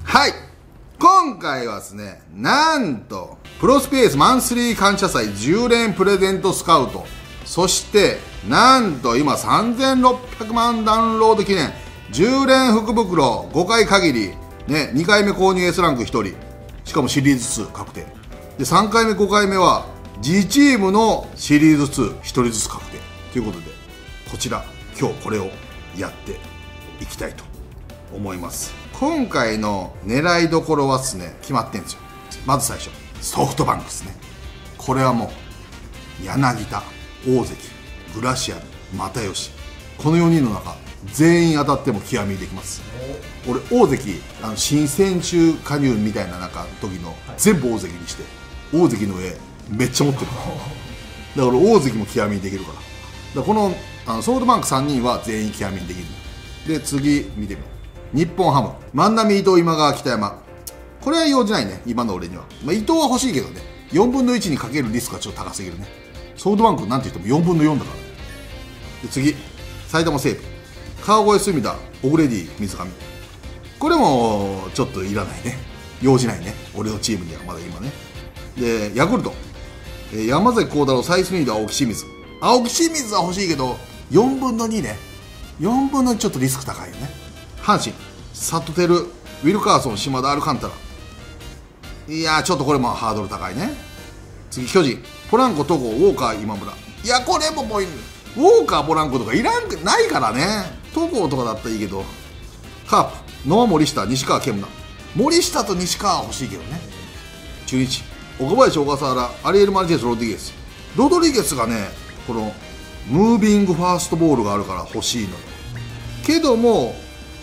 はい、今回はですね、なんとプロスペースマンスリー感謝祭10連プレゼントスカウト、そしてなんと今3600万ダウンロード記念10連福袋5回限り、ね、2回目購入 S ランク1人、しかもシリーズ2確定で、3回目5回目は自チームのシリーズ21人ずつ確定ということで、こちら今日これをやっていきたいと思います。今回の狙いどころはですね、決まってるんですよ。まず最初ソフトバンクですね。これはもう柳田、大関、グラシアル、又吉、この4人の中全員当たっても極みできます。俺大関新選手加入みたいな時の全部大関にして、大関の絵めっちゃ持ってるだから大関も極みにできるから、このソフトバンク3人は全員極みにできる。で次見てみよう。日本ハム万波、伊藤、今川、北山、これは用事ないね今の俺には。伊藤は欲しいけどね、4分の1にかけるリスクはちょっと高すぎるね。ソフトバンクなんて言っても4分の4だからね。で次埼玉西武川越、隅田、オグレディ、水上、これもちょっといらないね、用事ないね俺のチームにはまだ今ね。でヤクルト山崎幸太郎、サイスニード、青木清水、青木清水は欲しいけど4分の2ね、4分の2ちょっとリスク高いよね。阪神サトテル、ウィルカーソン、島田、アルカンタラ、いやーちょっとこれもハードル高いね。次巨人ポランコ、戸郷、ウォーカー、今村、いやこれももうウォーカー、ポランコとかいらんないからね。戸郷とかだったらいいけど、カープノア、森下、西川、ケムナ、森下と西川は欲しいけどね。中日岡林、小笠原、アリエル・マルティネス、ロドリゲス、ロドリゲスがねこのムービングファーストボールがあるから欲しいのよ。けども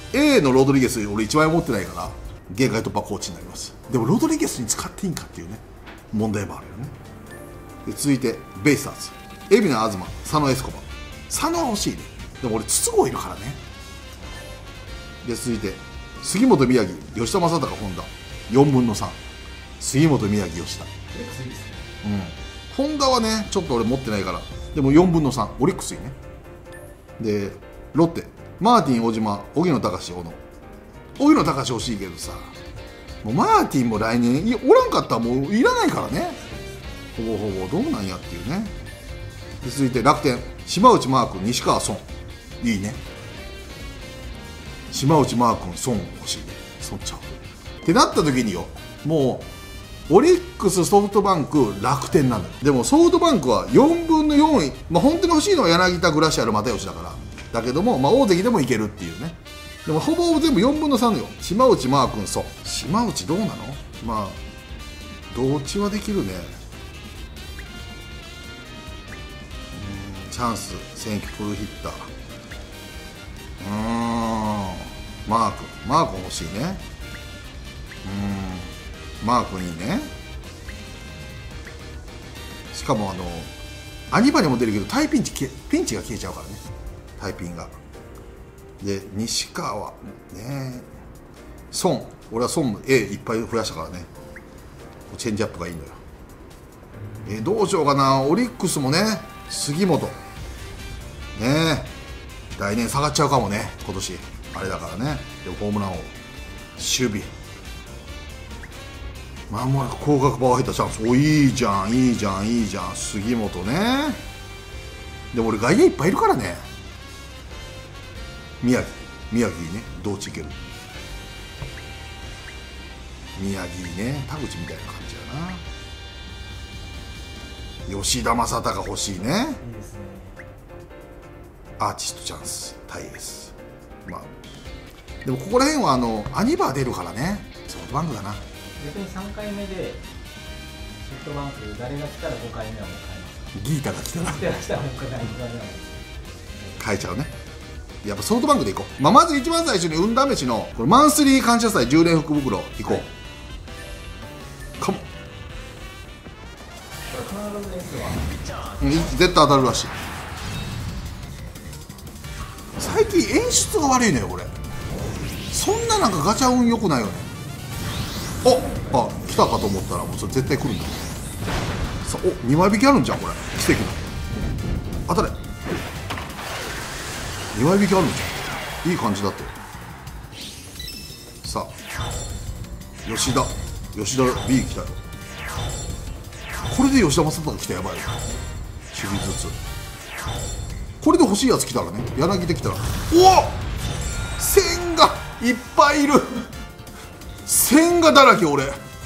A のロドリゲス俺1枚持ってないから限界突破コーチになります。でもロドリゲスに使っていいんかっていうね問題もあるよね。で続いてベイスターズ海老名、東、佐野、エスコバ、佐野は欲しいね。でも俺筒香いるからね。で続いて杉本、宮城、吉田正尚、本田、4分の3、杉本、宮城、吉田、本田はねちょっと俺持ってないから、でも4分の3、オリックスいいね。でロッテマーティン、小島、荻野貴司、小野、荻野貴司欲しいけどさ、もうマーティンも来年おらんかったらもういらないからね、ほぼほぼどうなんやっていうね。で続いて楽天島内、マー君、西川、孫、いいね。島内、マー君、孫欲しいね。孫ちゃうってなった時によ、もうオリックス、ソフトバンク、楽天なのよ。でもソフトバンクは4分の4位、本当に欲しいのは柳田、グラシアル、又吉だから、だけども、大関でもいけるっていうね。でもほぼ全部4分の3よ。島内、マー君、孫、島内どうなの。同値はできるね。チャンス、選挙、プルヒッター、マー君欲しいね。マー君いいね。しかもアニバにも出るけどタイピンチが消えちゃうからね、タイピンが。で西川ね、孫、俺は孫 A いっぱい増やしたからね、チェンジアップがいいのよ。どうしようかな。オリックスもね杉本ね、来年下がっちゃうかもね今年あれだからね。でもホームラン王、守備、もう広角パワー入ったチャンス、いいじゃんいいじゃんいいじゃん、杉本ね。でも俺外野いっぱいいるからね。宮城いいね、同地いける。宮城いいね、田口みたいな感じやな。吉田正尚欲しいね。いいですね。アーティストチャンス、タイエース。でもここら辺はアニバー出るからね、ソフトバンクだな。 逆に3回目でソフトバンク誰が来たら5回目はもう変えますか。 ギータが来たら変えちゃうね。やっぱソフトバンクでいこう。まず一番最初に運試しのこれマンスリー感謝祭10連福袋いこう、かも。これ必ずですわ。 絶対当たるらしい。最近演出が悪いのよこれ。そんなガチャ運良くないよね。来たかと思ったらもうそれ絶対来るんだ。さ2枚引きあるんじゃんこれ、奇跡の。当たれ、2枚引きあるんじゃん、いい感じだって。さあ吉田 B 来たよ。これで吉田正尚来たらやばいよ、シリーズ2。これで欲しいやつ来たらね、柳で来たら、おお千賀いっぱいいる、千賀だらけ。俺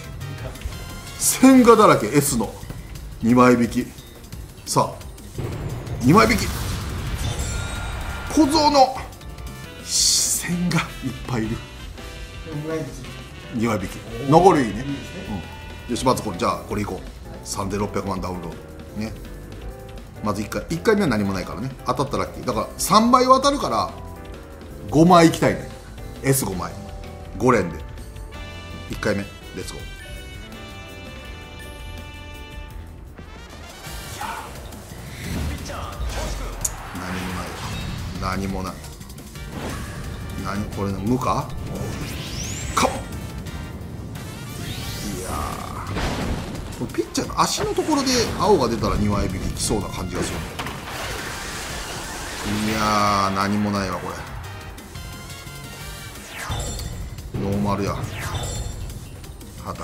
千賀だらけ。 S の2枚引き。さあ2枚引き、小僧の千賀いっぱいいる。2枚引き残りいいね。よし、まずこれ、じゃあこれいこう。3600万ダウンロードね。まず1回目は何もないからね、当たったらラッキーだから。3倍は当たるから5枚いきたいね。 S5 枚5連で1回目レッツゴー。何もない。何これの無かかも。いやー、これピッチャーの足のところで青が出たら2枚引ききそうな感じがする。いやー、何もないわこれ。ノーマルや畑、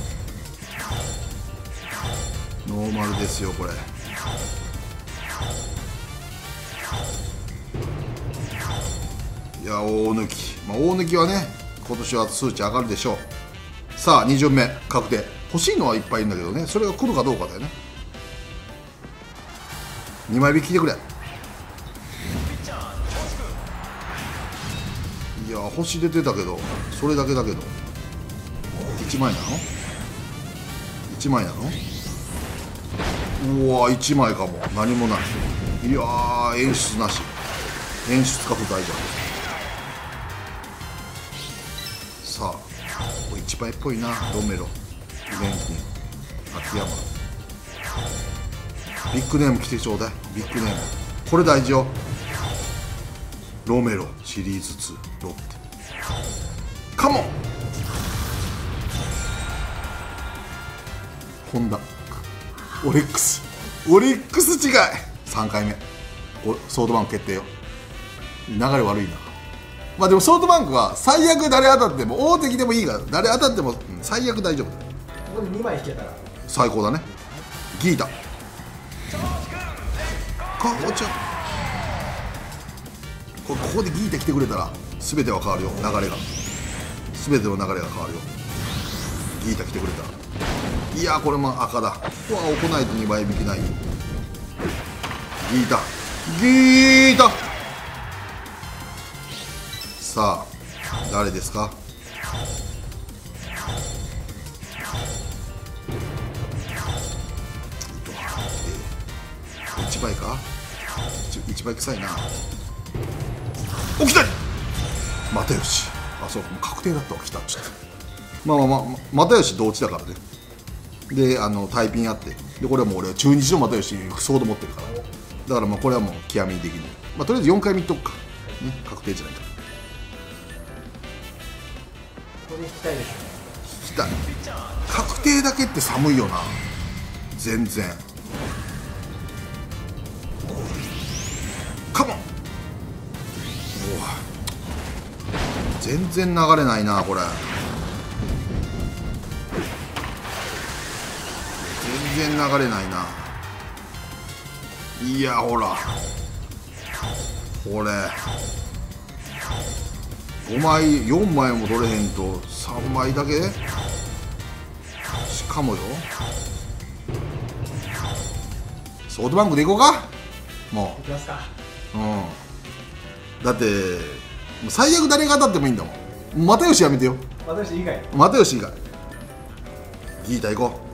ノーマルですよこれ。いや、大抜き、大抜きはね今年は数値上がるでしょう。さあ2巡目確定。欲しいのはいっぱいいるんだけどね、それが来るかどうかだよね。2枚引き来てくれ。いや、星出てたけどそれだけだけど1枚なの1枚なの。うわ1枚かも。何もない。いやー、演出なし。演出か不在じゃん。さあこれ1枚っぽいな。ロメロ、イベントに秋山、ビッグネーム来てちょうだい。ビッグネームこれ大事よ。ロメロシリーズ2ロッテカモン。ホンダオリックス違い。3回目ソフトバンク決定よ。流れ悪いな。まあでもソフトバンクは最悪誰当たっても、大敵でもいいから誰当たっても、最悪大丈夫。 ここで2枚引けたら最高だね。ギータかおちゃん、ここでギータ来てくれたら全ては変わるよ。流れが全ての流れが変わるよ。ギータ来てくれたら。いやこれも赤だ。ここは行ないと2倍引きないよ。ギータさあ誰ですか。1倍か。1倍臭いな。起きたり又吉。あ、そうか、もう確定だったわ。来たっちゃって。又吉同地だからね。でタイピンあって、でこれはもう俺は中日の又吉ソード持ってるから、だからこれはもう極みにできる。とりあえず4回見とくか、ね、確定じゃないか。 これ引きたいですね。 引きたい。確定だけって寒いよな全然。カモン。全然流れないなこれ。全然流れないな。いやほらこれ5枚4枚も取れへんと3枚だけ。しかもよ、ソフトバンクでいこうかもいきますか。 う。だってもう最悪誰が当たってもいいんだもん。又吉やめてよ。 私以外又吉以外。ギータ行こう。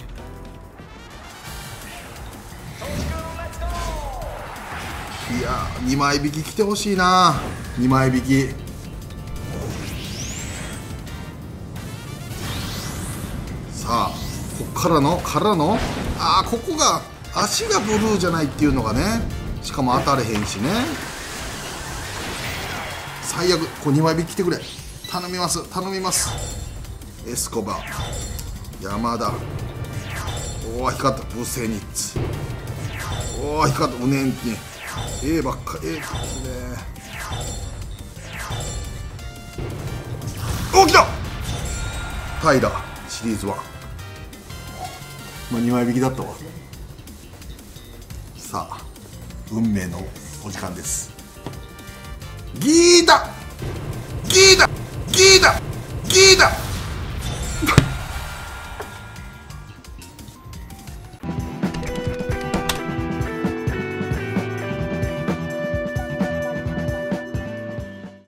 いや2枚引き来てほしいな。2枚引き。さあこっからのここが足がブルーじゃないっていうのがね。しかも当たれへんしね。最悪これ2枚引き来てくれ。頼みますエスコバ山田。おお光った。ブセニッツ。おお光った。ウネンティ A ばっか。A ね。お、来た。 平シリーズ1、まあ、2枚引きだったわ。さあ運命のお時間です。ギータギータギータギータ